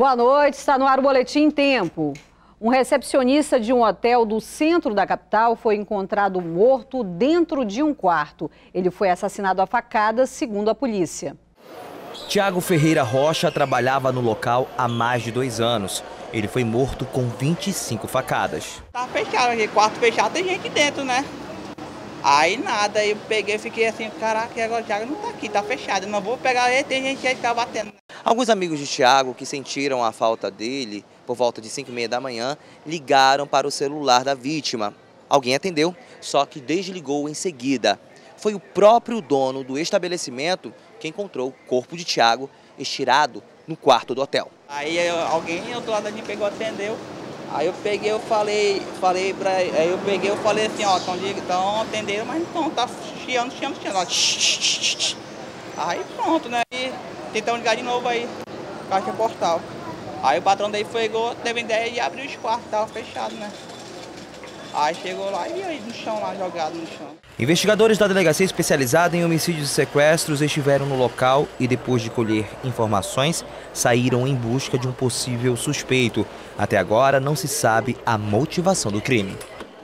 Boa noite, está no ar o Boletim Tempo. Um recepcionista de um hotel do centro da capital foi encontrado morto dentro de um quarto. Ele foi assassinado a facadas, segundo a polícia. Tiago Ferreira Rocha trabalhava no local há mais de 2 anos. Ele foi morto com 25 facadas. Tá fechado aqui, quarto fechado, tem gente dentro, né? Aí nada, aí eu peguei e fiquei assim, caraca, agora o Tiago não tá aqui, tá fechado. Eu não vou pegar ele, tem gente aí que tá batendo. Alguns amigos de Tiago que sentiram a falta dele, por volta de 5h30 da manhã, ligaram para o celular da vítima. Alguém atendeu, só que desligou em seguida. Foi o próprio dono do estabelecimento que encontrou o corpo de Tiago estirado no quarto do hotel. Aí alguém do outro lado ali pegou, atendeu. Aí eu peguei, eu falei assim, ó, estão atendendo, mas não, tá chiando. Aí pronto, né? E tentamos ligar de novo aí, caixa postal. Aí o patrão daí pegou, teve ideia de abrir os quartos, tava fechado, né? Aí chegou lá e aí no chão, lá jogado no chão. Investigadores da Delegacia Especializada em Homicídios e Sequestros estiveram no local e, depois de colher informações, saíram em busca de um possível suspeito. Até agora não se sabe a motivação do crime.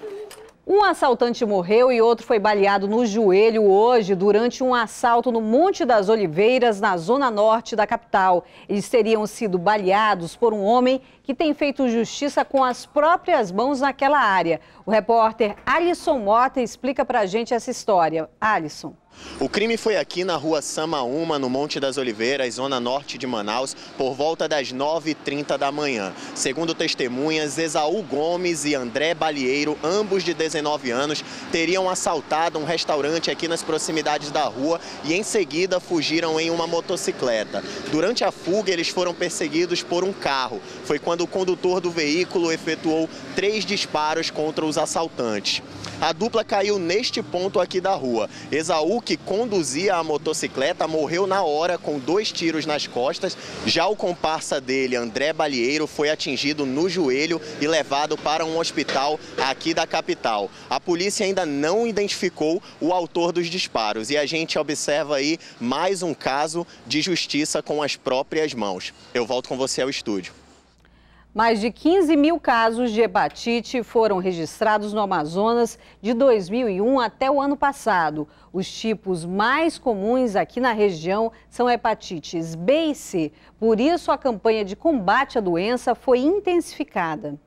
Um assaltante morreu e outro foi baleado no joelho hoje durante um assalto no Monte das Oliveiras, na zona norte da capital. Eles teriam sido baleados por um homem que tem feito justiça com as próprias mãos naquela área. O repórter Alisson Mota explica pra gente essa história. Alisson. O crime foi aqui na rua Samaúma, no Monte das Oliveiras, zona norte de Manaus, por volta das 9h30 da manhã. Segundo testemunhas, Esaú Gomes e André Balieiro, ambos de 19 anos, teriam assaltado um restaurante aqui nas proximidades da rua e em seguida fugiram em uma motocicleta. Durante a fuga, eles foram perseguidos por um carro. Foi quando o condutor do veículo efetuou 3 disparos contra os assaltantes. A dupla caiu neste ponto aqui da rua. Esaú, que conduzia a motocicleta, morreu na hora com 2 tiros nas costas. Já o comparsa dele, André Balieiro, foi atingido no joelho e levado para um hospital aqui da capital. A polícia ainda não identificou o autor dos disparos e a gente observa aí mais um caso de justiça com as próprias mãos. Eu volto com você ao estúdio. Mais de 15 mil casos de hepatite foram registrados no Amazonas de 2001 até o ano passado. Os tipos mais comuns aqui na região são hepatites B e C. Por isso, a campanha de combate à doença foi intensificada.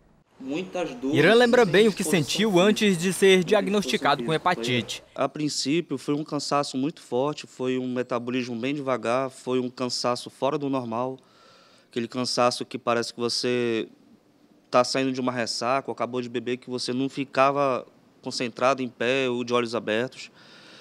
Irã lembra bem o que sentiu antes de ser diagnosticado com hepatite. A princípio, foi um cansaço muito forte, foi um metabolismo bem devagar, foi um cansaço fora do normal. Aquele cansaço que parece que você está saindo de uma ressaca, ou acabou de beber, que você não ficava concentrado em pé ou de olhos abertos.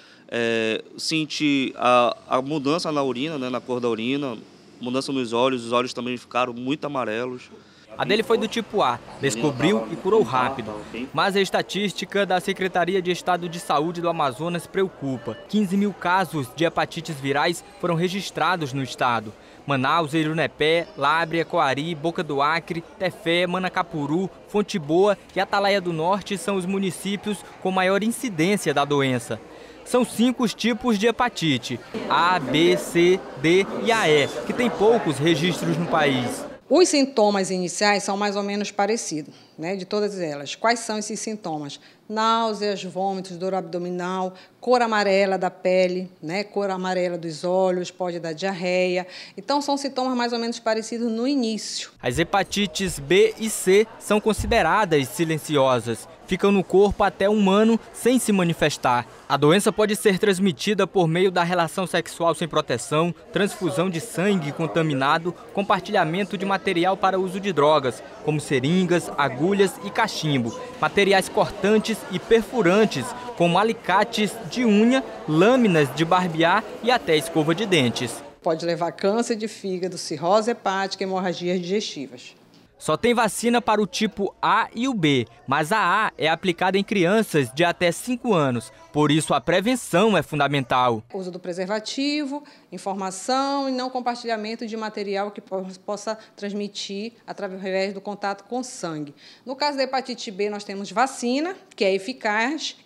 Senti a mudança na urina, né, na cor da urina, mudança nos olhos, os olhos também ficaram muito amarelos. A dele foi do tipo A, descobriu e curou rápido. Mas a estatística da Secretaria de Estado de Saúde do Amazonas preocupa. 15 mil casos de hepatites virais foram registrados no estado. Manaus, Irunepé, Lábrea, Coari, Boca do Acre, Tefé, Manacapuru, Fonte Boa e Atalaia do Norte são os municípios com maior incidência da doença. São 5 os tipos de hepatite, A, B, C, D e AE, que tem poucos registros no país. Os sintomas iniciais são mais ou menos parecidos, né, de todas elas. Quais são esses sintomas? Náuseas, vômitos, dor abdominal, cor amarela da pele, né, cor amarela dos olhos, pode dar diarreia. Então, são sintomas mais ou menos parecidos no início. As hepatites B e C são consideradas silenciosas. Ficam no corpo até 1 ano sem se manifestar. A doença pode ser transmitida por meio da relação sexual sem proteção, transfusão de sangue contaminado, compartilhamento de material para uso de drogas, como seringas, agulhas e cachimbo, materiais cortantes e perfurantes, como alicates de unha, lâminas de barbear e até escova de dentes. Pode levar a câncer de fígado, cirrose hepática e hemorragias digestivas. Só tem vacina para o tipo A e o B, mas a A é aplicada em crianças de até 5 anos. Por isso, a prevenção é fundamental. Uso do preservativo, informação e não compartilhamento de material que possa transmitir através do contato com sangue. No caso da hepatite B, nós temos vacina, que é eficaz, e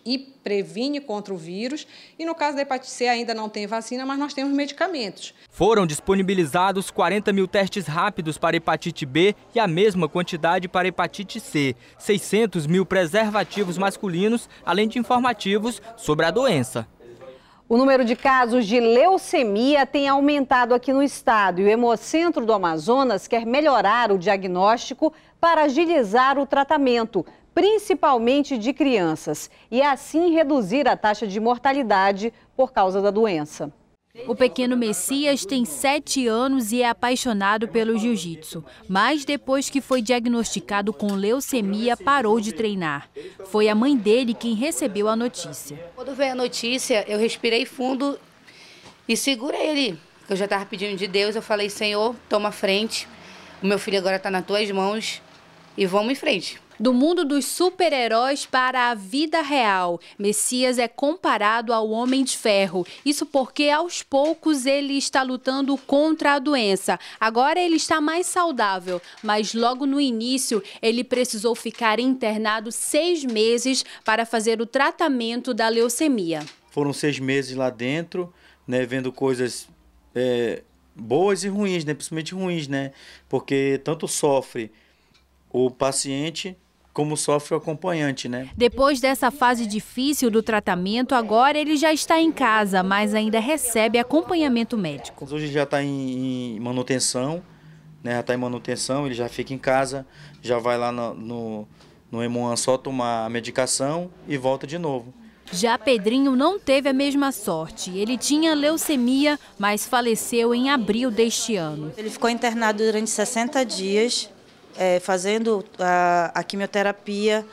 previne contra o vírus. E no caso da hepatite C ainda não tem vacina, mas nós temos medicamentos. Foram disponibilizados 40 mil testes rápidos para hepatite B e a mesma quantidade para hepatite C, 600 mil preservativos masculinos, além de informativos sobre a doença. O número de casos de leucemia tem aumentado aqui no estado e o Hemocentro do Amazonas quer melhorar o diagnóstico para agilizar o tratamento, principalmente de crianças, e assim reduzir a taxa de mortalidade por causa da doença. O pequeno Messias tem 7 anos e é apaixonado pelo jiu-jitsu, mas depois que foi diagnosticado com leucemia, parou de treinar. Foi a mãe dele quem recebeu a notícia. Quando veio a notícia, eu respirei fundo e segurei ele. Eu já estava pedindo de Deus, eu falei, Senhor, toma frente, o meu filho agora está nas tuas mãos e vamos em frente. Do mundo dos super-heróis para a vida real, Messias é comparado ao Homem de Ferro. Isso porque, aos poucos, ele está lutando contra a doença. Agora ele está mais saudável, mas logo no início ele precisou ficar internado 6 meses para fazer o tratamento da leucemia. Foram 6 meses lá dentro, né, vendo coisas boas e ruins, né, principalmente ruins, né, porque tanto sofre o paciente como sofre o acompanhante, né? Depois dessa fase difícil do tratamento, agora ele já está em casa, mas ainda recebe acompanhamento médico. Hoje ele já está em manutenção, né? Já está em manutenção, ele já fica em casa, já vai lá no Hemoan só tomar a medicação e volta de novo. Já Pedrinho não teve a mesma sorte. Ele tinha leucemia, mas faleceu em abril deste ano. Ele ficou internado durante 60 dias, fazendo a quimioterapia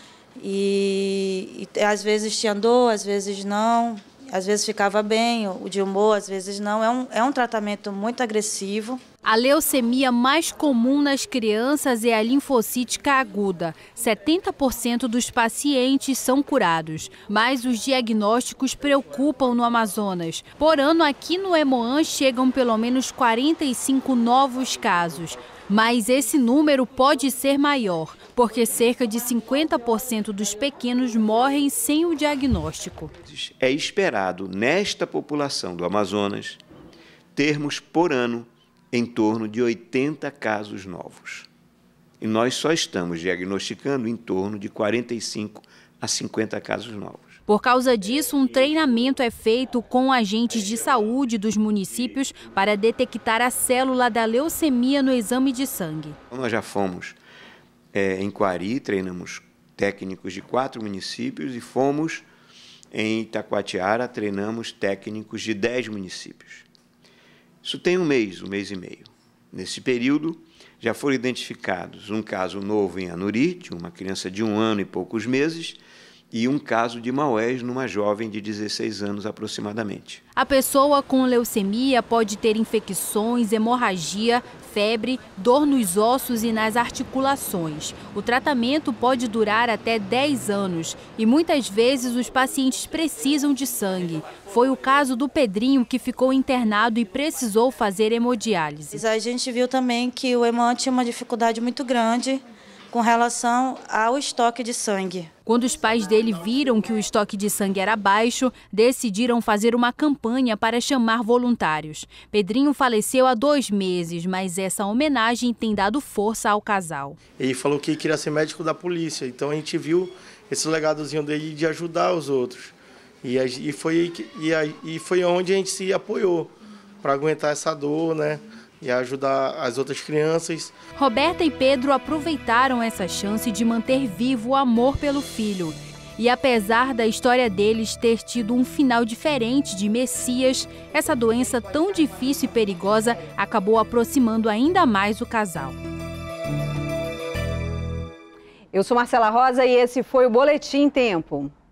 e às vezes tinha dor, às vezes não, às vezes ficava bem, o de humor, às vezes não. É um tratamento muito agressivo. A leucemia mais comum nas crianças é a linfocítica aguda. 70% dos pacientes são curados, mas os diagnósticos preocupam no Amazonas. Por ano, aqui no Hemoan chegam pelo menos 45 novos casos. Mas esse número pode ser maior, porque cerca de 50% dos pequenos morrem sem o diagnóstico. É esperado, nesta população do Amazonas, termos por ano em torno de 80 casos novos. E nós só estamos diagnosticando em torno de 45 a 50 casos novos. Por causa disso, um treinamento é feito com agentes de saúde dos municípios para detectar a célula da leucemia no exame de sangue. Nós já fomos em Quari, treinamos técnicos de 4 municípios e fomos em Itacoatiara, treinamos técnicos de 10 municípios. Isso tem um mês e meio. Nesse período, já foram identificados um caso novo em Anuri, de uma criança de 1 ano e poucos meses, e um caso de Maués numa jovem de 16 anos aproximadamente. A pessoa com leucemia pode ter infecções, hemorragia, febre, dor nos ossos e nas articulações. O tratamento pode durar até 10 anos e muitas vezes os pacientes precisam de sangue. Foi o caso do Pedrinho, que ficou internado e precisou fazer hemodiálise. A gente viu também que o Hemoan tinha uma dificuldade muito grande com relação ao estoque de sangue. Quando os pais dele viram que o estoque de sangue era baixo, decidiram fazer uma campanha para chamar voluntários. Pedrinho faleceu há 2 meses, mas essa homenagem tem dado força ao casal. Ele falou que queria ser médico da polícia, então a gente viu esse legadozinho dele de ajudar os outros. E foi onde a gente se apoiou para aguentar essa dor, né? E ajudar as outras crianças. Roberta e Pedro aproveitaram essa chance de manter vivo o amor pelo filho. E apesar da história deles ter tido um final diferente de Messias, essa doença tão difícil e perigosa acabou aproximando ainda mais o casal. Eu sou Marcela Rosa e esse foi o Boletim Tempo.